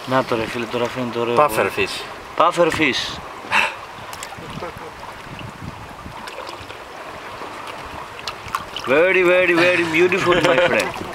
Να το ρε φίλε, τώρα φαίνεται ωραίο. Puffer fish. Puffer fish. Very, very, very beautiful, my friend.